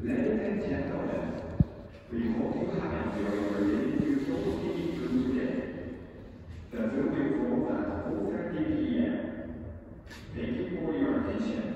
Ladies and gentlemen, we hope you have enjoyed your visit to Seoul City Zoo today. The zoo will close at 4:30 p.m. Thank you for your attention.